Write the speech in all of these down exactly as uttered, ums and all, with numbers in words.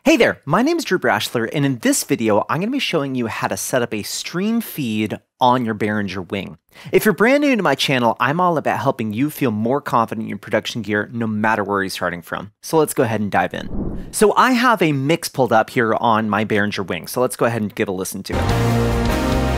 Hey there, my name is Drew Brashler, and in this video, I'm going to be showing you how to set up a stream feed on your Behringer Wing. If you're brand new to my channel, I'm all about helping you feel more confident in your production gear no matter where you're starting from. So let's go ahead and dive in. So I have a mix pulled up here on my Behringer Wing, so let's go ahead and give a listen to it.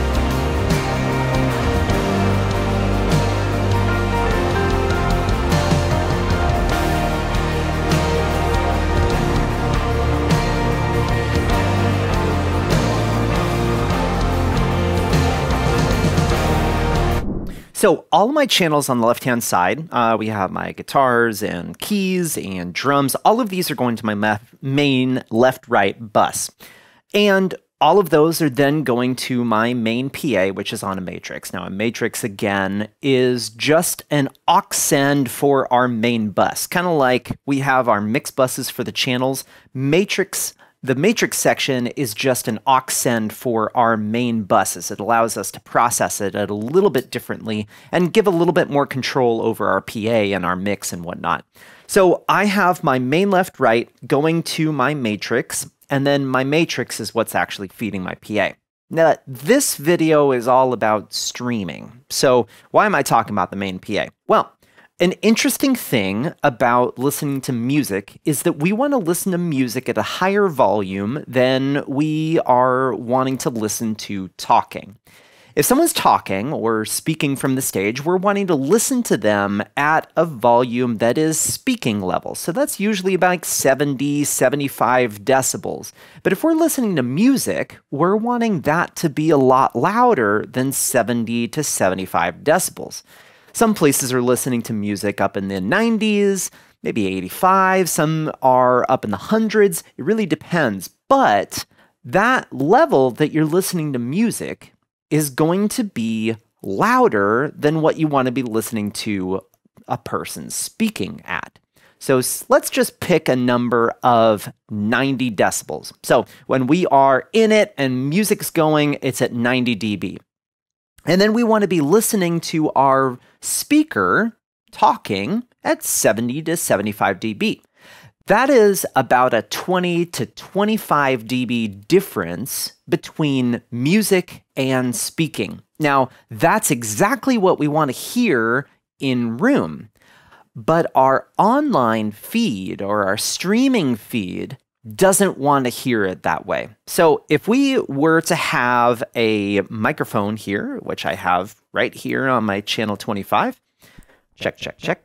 So all of my channels on the left-hand side, uh, we have my guitars and keys and drums. All of these are going to my main left-right bus. And all of those are then going to my main P A, which is on a matrix. Now, a matrix, again, is just an aux send for our main bus. Kind of like we have our mix buses for the channels. Matrix The matrix section is just an aux send for our main buses. It allows us to process it a little bit differently and give a little bit more control over our P A and our mix and whatnot. So I have my main left right going to my matrix, and then my matrix is what's actually feeding my P A. Now, this video is all about streaming. So why am I talking about the main P A? Well, an interesting thing about listening to music is that we want to listen to music at a higher volume than we are wanting to listen to talking. If someone's talking or speaking from the stage, we're wanting to listen to them at a volume that is speaking level. So that's usually about like seventy, seventy-five decibels. But if we're listening to music, we're wanting that to be a lot louder than seventy to seventy-five decibels. Some places are listening to music up in the nineties, maybe eighty-five. Some are up in the hundreds. It really depends. But that level that you're listening to music is going to be louder than what you want to be listening to a person speaking at. So let's just pick a number of ninety decibels. So when we are in it and music's going, it's at ninety decibels. And then we want to be listening to our speaker talking at seventy to seventy-five decibels. That is about a twenty to twenty-five decibel difference between music and speaking. Now, that's exactly what we want to hear in room. But our online feed or our streaming feed doesn't want to hear it that way. So if we were to have a microphone here, which I have right here on my channel twenty-five, check, check, check.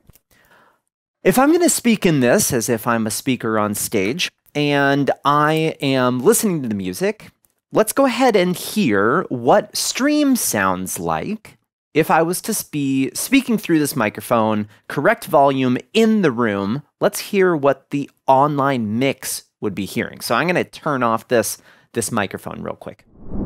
If I'm going to speak in this as if I'm a speaker on stage and I am listening to the music, let's go ahead and hear what stream sounds like if I was to be speaking through this microphone, correct volume in the room. Let's hear what the online mix would be hearing. So I'm going to turn off this, this microphone real quick.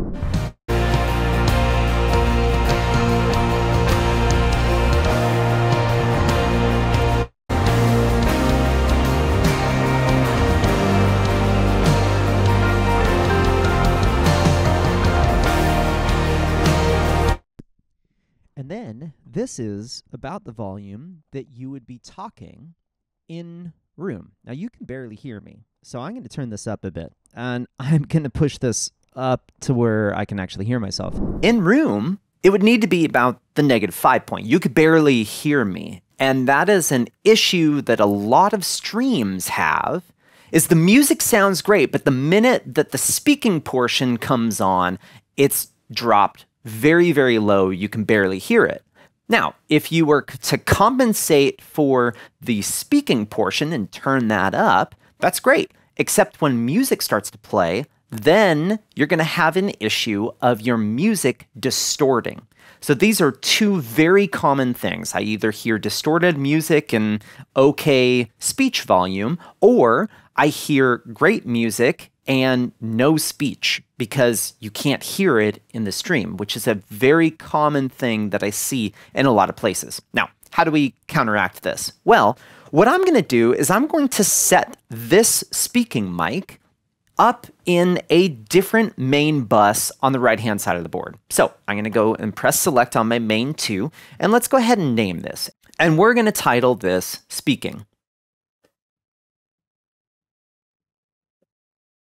And then this is about the volume that you would be talking in room. Now you can barely hear me, so I'm going to turn this up a bit, and I'm going to push this up to where I can actually hear myself. In room, it would need to be about the negative five point. You could barely hear me, and that is an issue that a lot of streams have, is the music sounds great, but the minute that the speaking portion comes on, it's dropped very, very low. You can barely hear it. Now, if you were to compensate for the speaking portion and turn that up, that's great. Except when music starts to play, then you're going to have an issue of your music distorting. So these are two very common things. I either hear distorted music and okay speech volume, or I hear great music and no speech because you can't hear it in the stream, which is a very common thing that I see in a lot of places. Now, how do we counteract this? Well, what I'm going to do is I'm going to set this speaking mic up in a different main bus on the right-hand side of the board. So I'm going to go and press select on my main two, and let's go ahead and name this. And we're going to title this speaking.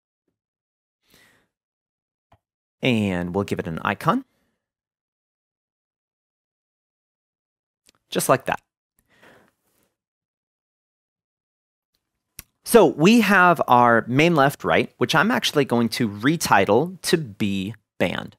And we'll give it an icon. Just like that. So we have our main left right, which I'm actually going to retitle to be band.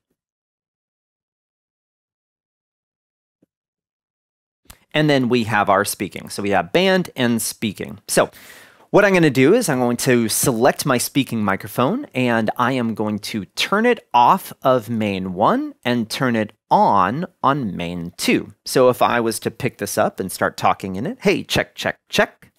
And then we have our speaking. So we have band and speaking. So what I'm going to do is I'm going to select my speaking microphone and I am going to turn it off of main one and turn it on on main two. So if I was to pick this up and start talking in it, hey, check, check, check.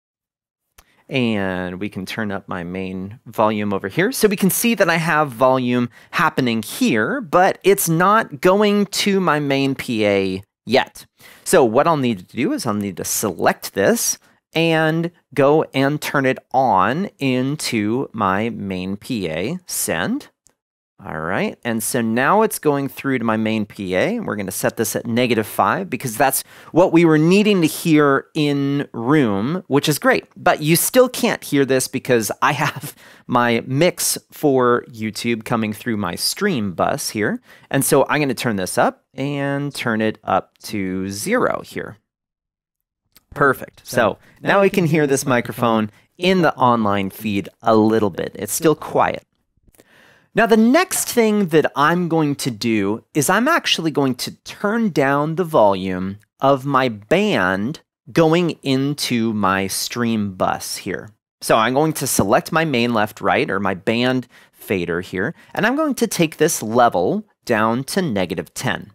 And we can turn up my main volume over here. So we can see that I have volume happening here, but it's not going to my main P A yet. So what I'll need to do is I'll need to select this and go and turn it on into my main P A, send. All right, and so now it's going through to my main P A. We're going to set this at negative five because that's what we were needing to hear in room, which is great. But you still can't hear this because I have my mix for YouTube coming through my stream bus here. And so I'm going to turn this up and turn it up to zero here. Perfect. So now we can hear this microphone in the online feed a little bit. It's still quiet. Now, the next thing that I'm going to do is I'm actually going to turn down the volume of my band going into my stream bus here. So I'm going to select my main left right or my band fader here, and I'm going to take this level down to negative ten.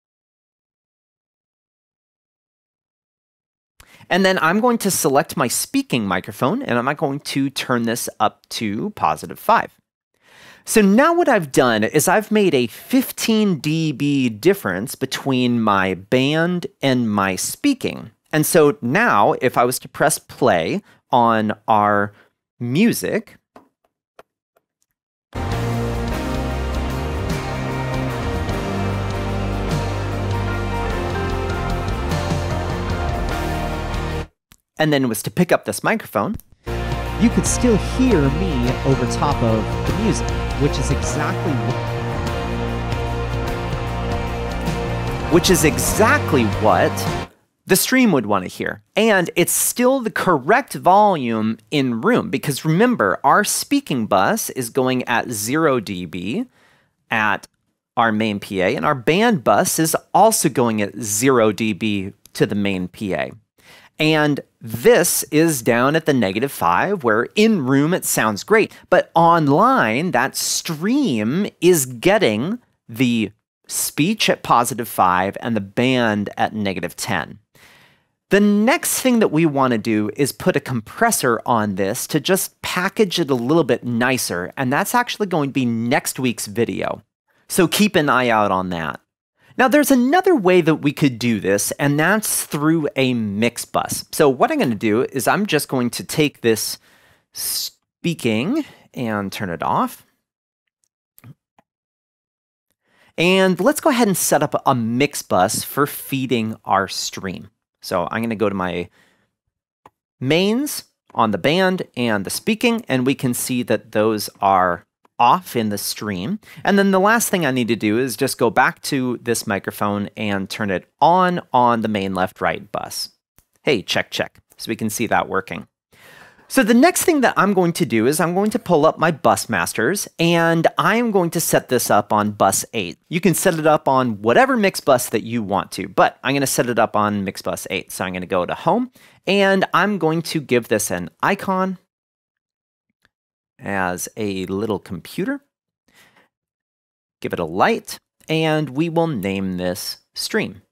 And then I'm going to select my speaking microphone, and I'm going to turn this up to positive five. So now what I've done is I've made a fifteen D B difference between my band and my speaking. And so now if I was to press play on our music, and then was to pick up this microphone, you could still hear me over top of the music, which is exactly which is exactly what the stream would want to hear. And it's still the correct volume in room because remember, our speaking bus is going at zero D B at our main P A, and our band bus is also going at zero D B to the main P A. And this is down at the negative five, where in room it sounds great, but online that stream is getting the speech at positive five and the band at negative ten. The next thing that we want to do is put a compressor on this to just package it a little bit nicer, and that's actually going to be next week's video. So keep an eye out on that. Now, there's another way that we could do this, and that's through a Mixbus. So what I'm going to do is I'm just going to take this speaking and turn it off. And let's go ahead and set up a Mixbus for feeding our stream. So I'm going to go to my mains on the band and the speaking, and we can see that those are off in the stream. And then the last thing I need to do is just go back to this microphone and turn it on on the main left right bus. Hey, check, check. So we can see that working. So the next thing that I'm going to do is I'm going to pull up my bus masters, and I'm going to set this up on bus eight. You can set it up on whatever Mixbus that you want to, but I'm going to set it up on Mixbus eight. So I'm going to go to home, and I'm going to give this an icon as a little computer, give it a light, and we will name this stream.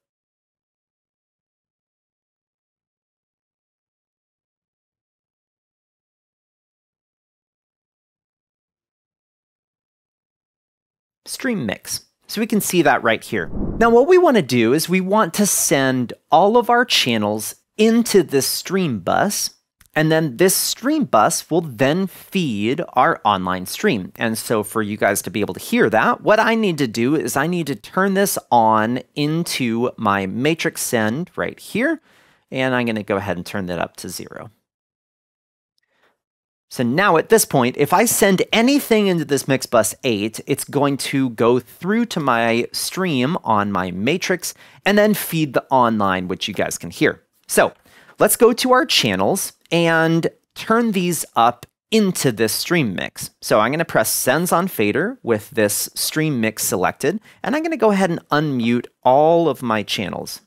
Stream mix. So we can see that right here. Now what we want to do is we want to send all of our channels into this stream bus, and then this stream bus will then feed our online stream. And so for you guys to be able to hear that, what I need to do is I need to turn this on into my matrix send right here. And I'm going to go ahead and turn that up to zero. So now at this point, if I send anything into this Mixbus eight, it's going to go through to my stream on my matrix and then feed the online, which you guys can hear. So let's go to our channels and turn these up into this stream mix. So I'm going to press Sends on Fader with this stream mix selected, and I'm going to go ahead and unmute all of my channels.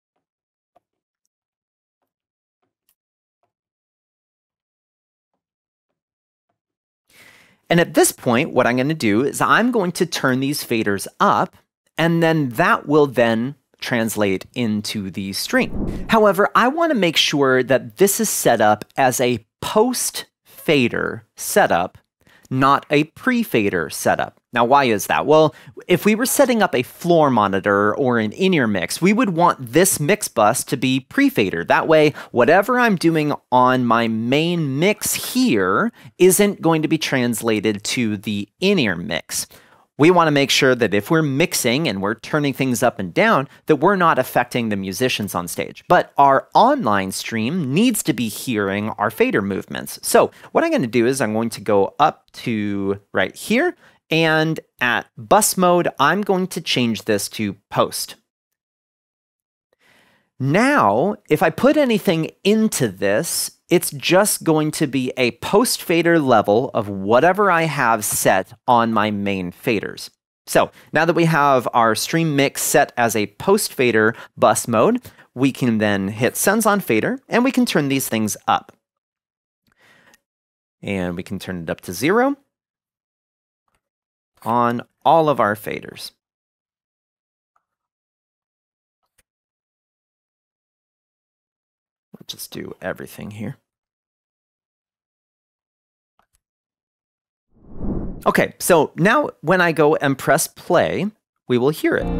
And at this point, what I'm going to do is I'm going to turn these faders up, and then that will then translate into the stream. However, I want to make sure that this is set up as a post-fader setup, not a pre-fader setup. Now, why is that? Well, if we were setting up a floor monitor or an in-ear mix, we would want this mix bus to be pre-fader. That way, whatever I'm doing on my main mix here isn't going to be translated to the in-ear mix. We want to make sure that if we're mixing and we're turning things up and down, that we're not affecting the musicians on stage. But our online stream needs to be hearing our fader movements. So what I'm going to do is I'm going to go up to right here, and at bus mode, I'm going to change this to post. Now, if I put anything into this, it's just going to be a post fader level of whatever I have set on my main faders. So now that we have our stream mix set as a post fader bus mode, we can then hit Sends on Fader, and we can turn these things up. And we can turn it up to zero on all of our faders. We'll just do everything here. Okay, so now when I go and press play, we will hear it.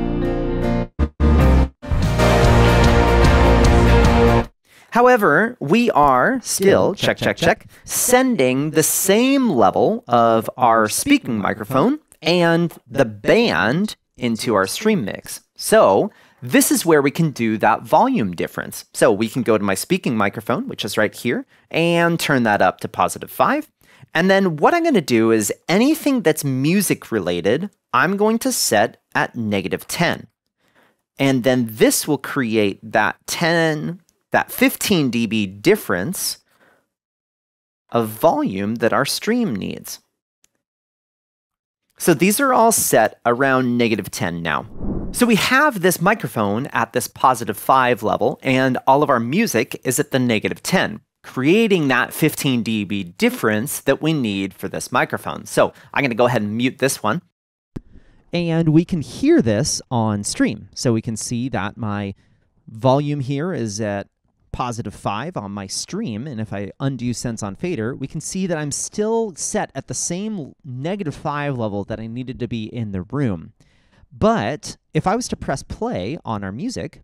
However, we are still, check, check, check, sending the same level of our speaking microphone and the band into our stream mix. So this is where we can do that volume difference. So we can go to my speaking microphone, which is right here, and turn that up to positive five. And then what I'm going to do is anything that's music related, I'm going to set at negative ten. And then this will create that ten, that fifteen D B difference of volume that our stream needs. So these are all set around negative ten now. So we have this microphone at this positive five level, and all of our music is at the negative ten, creating that fifteen D B difference that we need for this microphone. So I'm going to go ahead and mute this one. And we can hear this on stream. So we can see that my volume here is at positive five on my stream, and if I undo Sense on Fader, we can see that I'm still set at the same negative five level that I needed to be in the room. But if I was to press play on our music,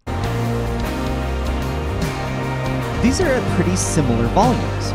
these are at pretty similar volumes.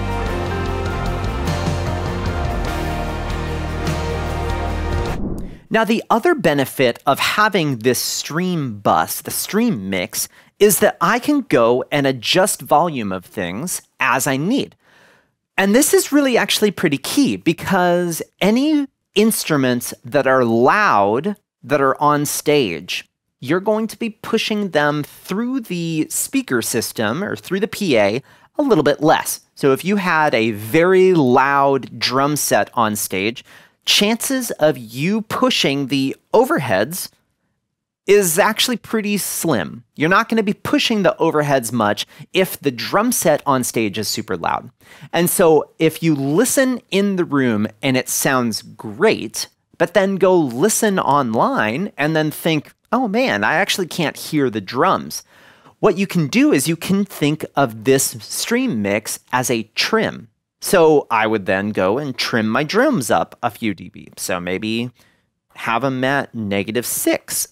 Now, the other benefit of having this stream bus, the stream mix, is that I can go and adjust volume of things as I need. And this is really actually pretty key, because any instruments that are loud, that are on stage, you're going to be pushing them through the speaker system or through the P A a little bit less. So if you had a very loud drum set on stage, chances of you pushing the overheads is actually pretty slim. You're not going to be pushing the overheads much if the drum set on stage is super loud. And so if you listen in the room and it sounds great, but then go listen online and then think, oh man, I actually can't hear the drums. What you can do is you can think of this stream mix as a trim. So I would then go and trim my drums up a few dB. So maybe have them at negative six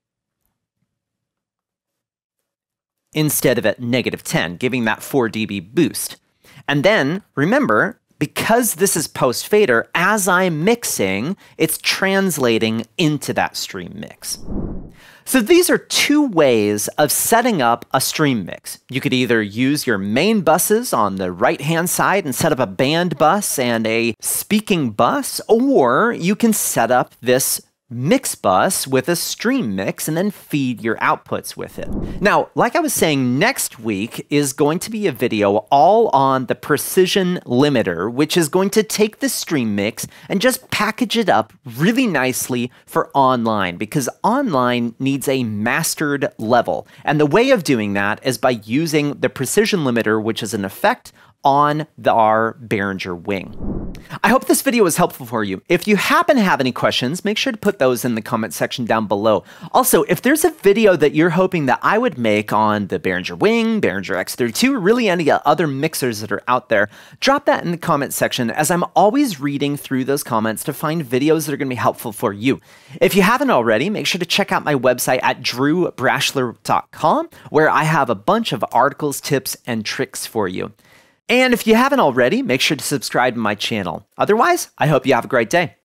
instead of at negative ten, giving that four D B boost. And then remember, because this is post fader, as I'm mixing, it's translating into that stream mix. So these are two ways of setting up a stream mix. You could either use your main buses on the right-hand side and set up a band bus and a speaking bus, or you can set up this mix bus with a stream mix and then feed your outputs with it. Now, like I was saying, next week is going to be a video all on the precision limiter, which is going to take the stream mix and just package it up really nicely for online, because online needs a mastered level. And the way of doing that is by using the precision limiter, which is an effect on the, our Behringer Wing. I hope this video was helpful for you. If you happen to have any questions, make sure to put those in the comment section down below. Also, if there's a video that you're hoping that I would make on the Behringer Wing, Behringer X thirty-two, or really any other mixers that are out there, drop that in the comment section, as I'm always reading through those comments to find videos that are going to be helpful for you. If you haven't already, make sure to check out my website at drew brashler dot com, where I have a bunch of articles, tips, and tricks for you. And if you haven't already, make sure to subscribe to my channel. Otherwise, I hope you have a great day.